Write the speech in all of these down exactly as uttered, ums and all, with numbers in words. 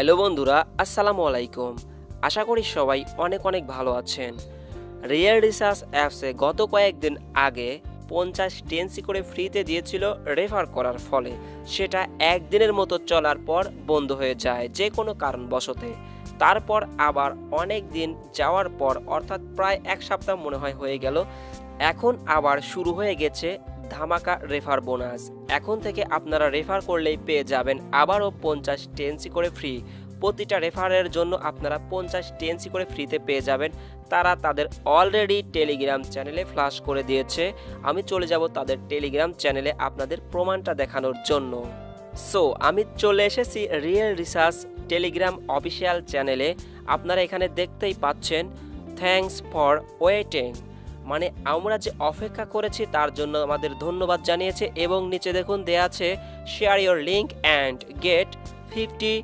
Hello বন্ধুরা, আসসালামু আলাইকুম। আশা করি সবাই অনেক অনেক ভালো আছেন। রিয়েল রিসার্চ অ্যাপসে গত কয়েকদিন আগে পঞ্চাশ টিএনসি করে ফ্রিতে দিয়েছিল রেফার করার ফলে সেটা একদিনের মতো চলার পর বন্ধ হয়ে যায় যে কোনো কারণবশতে। তারপর আবার অনেক দিন যাওয়ার পর অর্থাৎ প্রায় এক সপ্তাহ মনে হয় হয়ে গেল, এখন আবার শুরু হয়ে গেছে ধামাকা রেফার বোনাস। এখন থেকে আপনারা রেফার করলেই পেয়ে যাবেন আবারও পঞ্চাশ টিএনসি করে ফ্রি। প্রতিটা রেফারের জন্য আপনারা পঞ্চাশ টিএনসি করে ফ্রিতে পেয়ে যাবেন। তারা তাদের অলরেডি টেলিগ্রাম চ্যানেলে ফ্ল্যাশ করে দিয়েছে। আমি চলে যাব তাদের টেলিগ্রাম চ্যানেলে আপনাদের প্রমাণটা দেখানোর জন্য। সো আমি চলে এসেছি রিয়েল রিসার্চ টেলিগ্রাম অফিসিয়াল চ্যানেলে। আপনারা এখানে দেখতেই পাচ্ছেন থ্যাঙ্কস ফর ওয়েটিং, মানে আমরা যে অপেক্ষা করেছি তার জন্য আমাদের ধন্যবাদ জানিয়েছে। এবং নিচে দেখুন দেয়া আছে share your link and get fifty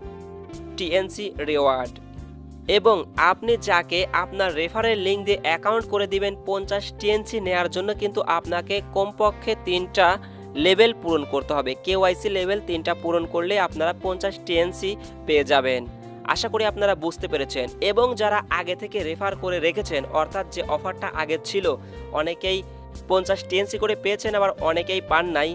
TNC reward. এবং আপনি যাকে আপনার রেফারের লিঙ্ক দিয়ে অ্যাকাউন্ট করে দিবেন পঞ্চাশ টিএনসি নেওয়ার জন্য কিন্তু আপনাকে কমপক্ষে তিনটা লেভেল পূরণ করতে হবে। কেওয়াইসি লেভেল তিনটা পূরণ করলে আপনারা পঞ্চাশ টিএনসি পেয়ে যাবেন। আশা করি আপনারা বুঝতে পেরেছেন। এবং যারা আগে থেকে রেফার করে রেখেছেন, অর্থাৎ যে অফারটা আগে ছিল, অনেকেই পঞ্চাশ টিএনসি করে পেয়েছেন, আবার অনেকেই পান নাই।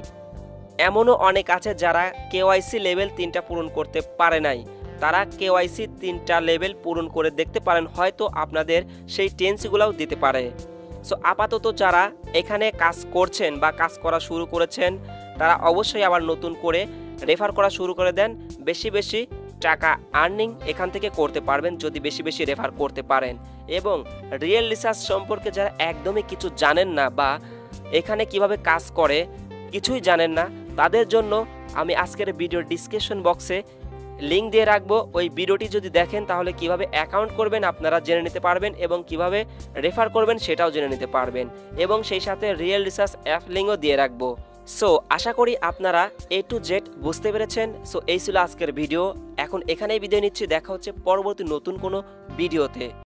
এমনও অনেক আছে যারা কেওয়াইসি লেভেল তিনটা পূরণ করতে পারে নাই। তারা কেওয়াইসি তিনটা লেভেল পূরণ করে দেখতে পারেন, হয়তো আপনাদের সেই টিএনসিগুলোও দিতে পারে। সো আপাতত যারা এখানে কাজ করছেন বা কাজ করা শুরু করেছেন, তারা অবশ্যই আবার নতুন করে রেফার করা শুরু করে দেন। বেশি বেশি টাকা আর্নিং এখান থেকে করতে পারবেন যদি বেশি বেশি রেফার করতে পারেন। এবং রিয়েল রিসার্চ সম্পর্কে যারা একদমই কিছু জানেন না বা এখানে কিভাবে কাজ করে কিছুই জানেন না, তাদের জন্য আমি আজকের ভিডিওর ডিসক্রিপশন বক্সে লিঙ্ক দিয়ে রাখবো। ওই ভিডিওটি যদি দেখেন তাহলে কিভাবে অ্যাকাউন্ট করবেন আপনারা জেনে নিতে পারবেন এবং কিভাবে রেফার করবেন সেটাও জেনে নিতে পারবেন। এবং সেই সাথে রিয়েল রিসার্চ অ্যাপ লিঙ্কও দিয়ে রাখবো। সো আশা করি আপনারা এ টু জেড বুঝতে পেরেছেন। সো এই ছিল আজকের ভিডিও। এখন এখানেই বিদায় নিচ্ছি। দেখা হচ্ছে পরবর্তী নতুন কোনো ভিডিওতে।